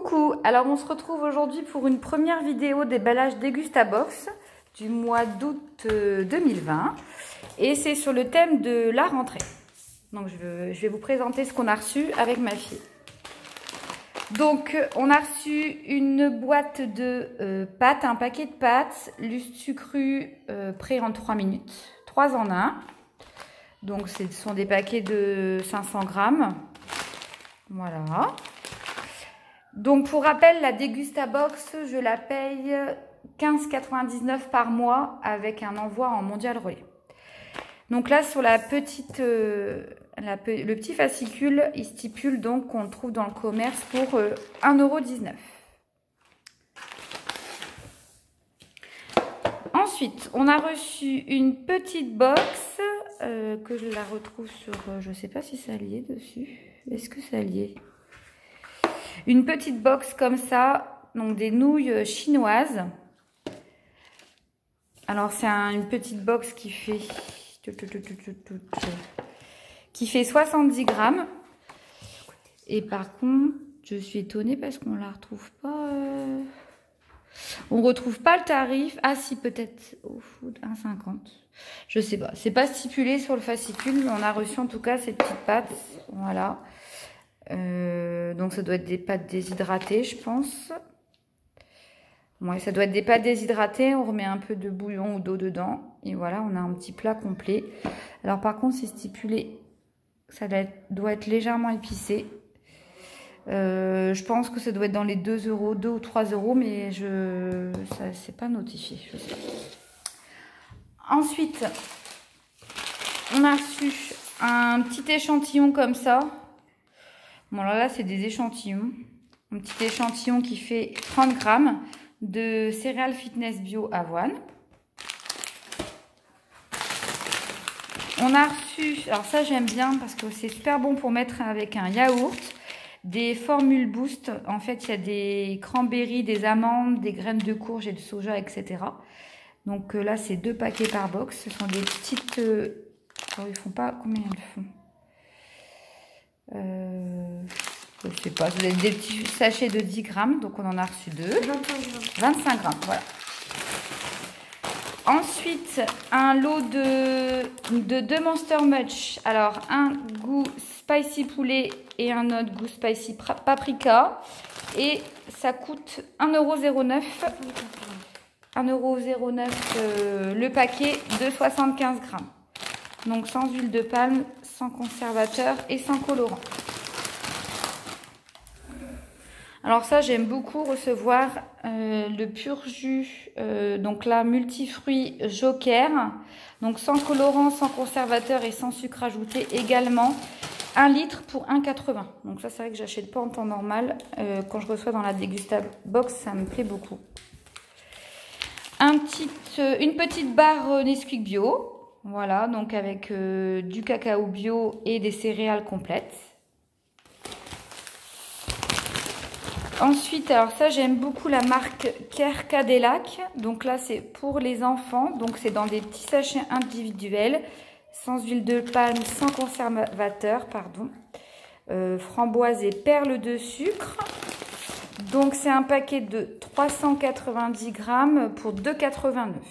Coucou, alors on se retrouve aujourd'hui pour une première vidéo déballage Dégustabox du mois d'août 2020 et c'est sur le thème de la rentrée. Donc je vais vous présenter ce qu'on a reçu avec ma fille. Donc on a reçu une boîte de pâtes, un paquet de pâtes, sucru prêt en 3 minutes, 3 en 1. Donc ce sont des paquets de 500 grammes. Voilà. Donc pour rappel, la Dégustabox, je la paye 15,99 par mois avec un envoi en mondial relais. Donc là sur la petite, le petit fascicule, il stipule donc qu'on le trouve dans le commerce pour 1,19 €. Ensuite, on a reçu une petite box que je la retrouve sur, je ne sais pas si ça y est dessus. Est-ce que ça y est? Une petite box comme ça, donc des nouilles chinoises. Alors c'est une petite box qui fait 70 grammes. Et par contre, je suis étonnée parce qu'on la retrouve pas. On retrouve pas le tarif. Ah si, peut-être au food 1,50. Je sais pas. C'est pas stipulé sur le fascicule, mais on a reçu en tout cas ces petites pâtes. Voilà. Donc ça doit être des pâtes déshydratées, je pense. Ouais, ça doit être des pâtes déshydratées. On remet un peu de bouillon ou d'eau dedans. Et voilà, on a un petit plat complet. Alors par contre, c'est stipulé. Ça doit être légèrement épicé. Je pense que ça doit être dans les 2 €, 2 ou 3 €, mais ça c'est pas notifié. Je sais pas. Ensuite, on a reçu un petit échantillon comme ça. Bon, alors là, c'est des échantillons. Un petit échantillon qui fait 30 grammes de céréales fitness bio avoine. On a reçu, alors ça j'aime bien parce que c'est super bon pour mettre avec un yaourt, des formules boost. En fait, il y a des cranberries, des amandes, des graines de courge et de soja, etc. Donc là, c'est 2 paquets par box. Ce sont des petites... alors, ils font pas... Combien elles font? Je sais pas, vous avez des petits sachets de 10 grammes, donc on en a reçu 2. 25 grammes, voilà. Ensuite, un lot de 2 Monster Munch. Alors, un goût spicy poulet et un autre goût spicy paprika. Et ça coûte 1,09 €. 1,09 € le paquet de 75 grammes. Donc sans huile de palme, sans conservateur et sans colorant. Alors ça, j'aime beaucoup recevoir le pur jus, donc là, multifruits Joker. Donc sans colorant, sans conservateur et sans sucre ajouté également. 1 litre pour 1,80 €. Donc ça, c'est vrai que j'achète pas en temps normal. Quand je reçois dans la Dégustabox, ça me plaît beaucoup. Une petite barre Nesquik bio. Voilà, donc avec du cacao bio et des céréales complètes. Ensuite, alors ça, j'aime beaucoup la marque Kerkadelac. Donc là, c'est pour les enfants. Donc c'est dans des petits sachets individuels, sans huile de palme, sans conservateur, pardon. Framboise et perles de sucre. Donc c'est un paquet de 390 grammes pour 2,89 €.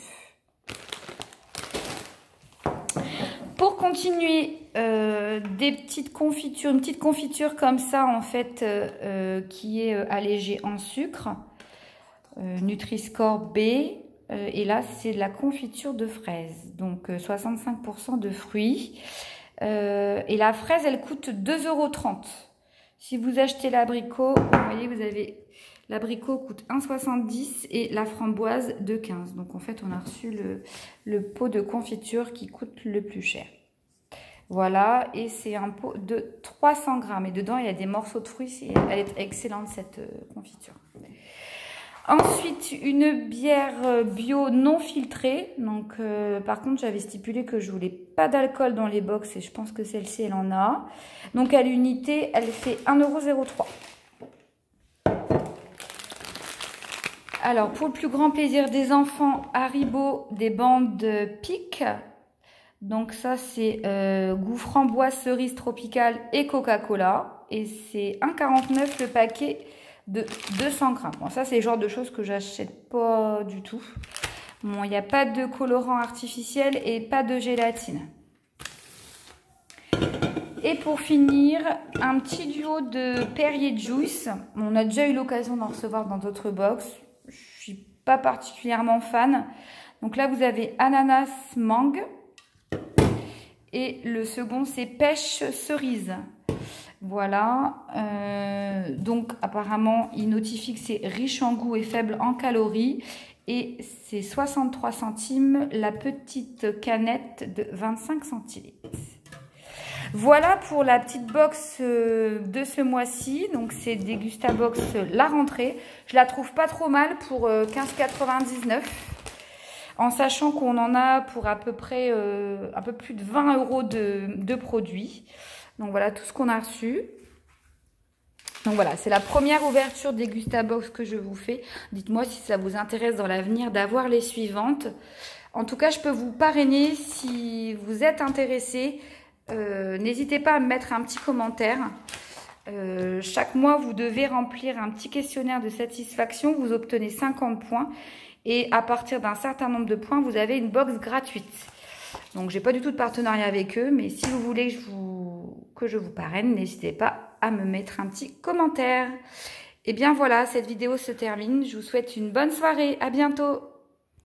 Pour continuer, des petites confitures, une petite confiture comme ça en fait qui est allégée en sucre, Nutri-Score B, et là c'est de la confiture de fraises, donc 65% de fruits, et la fraise elle coûte 2,30 €. Si vous achetez l'abricot, vous voyez vous avez l'abricot coûte 1,70 € et la framboise 2,15 €. Donc en fait on a reçu le pot de confiture qui coûte le plus cher. Voilà, et c'est un pot de 300 grammes. Et dedans, il y a des morceaux de fruits. Elle est excellente, cette confiture. Ensuite, une bière bio non filtrée. Donc, par contre, j'avais stipulé que je voulais pas d'alcool dans les box. Et je pense que celle-ci, elle en a. Donc, à l'unité, elle fait 1,03 €. Alors, pour le plus grand plaisir des enfants, Haribo, des bandes Pic. Donc ça, c'est goût framboise, cerise tropicale et Coca-Cola. Et c'est 1,49 € le paquet de 200 grammes. Bon, ça, c'est le genre de choses que j'achète pas du tout. Bon, il n'y a pas de colorant artificiel et pas de gélatine. Et pour finir, un petit duo de Perrier Juice. On a déjà eu l'occasion d'en recevoir dans d'autres box. Je suis pas particulièrement fan. Donc là, vous avez ananas mangue. Et le second, c'est pêche cerise. Voilà. Donc apparemment, il notifie que c'est riche en goût et faible en calories. Et c'est 63 centimes la petite canette de 25 centilitres. Voilà pour la petite box de ce mois-ci. Donc c'est Degustabox la rentrée. Je la trouve pas trop mal pour 15,99 €. En sachant qu'on en a pour à peu près un peu plus de 20 € de produits. Donc voilà tout ce qu'on a reçu. Donc voilà, c'est la première ouverture Degustabox que je vous fais. Dites-moi si ça vous intéresse dans l'avenir d'avoir les suivantes. En tout cas, je peux vous parrainer si vous êtes intéressé. N'hésitez pas à me mettre un petit commentaire. Chaque mois, vous devez remplir un petit questionnaire de satisfaction. Vous obtenez 50 points. Et à partir d'un certain nombre de points, vous avez une box gratuite. Donc, j'ai pas du tout de partenariat avec eux. Mais si vous voulez que je vous parraine, n'hésitez pas à me mettre un petit commentaire. Et bien voilà, cette vidéo se termine. Je vous souhaite une bonne soirée. À bientôt.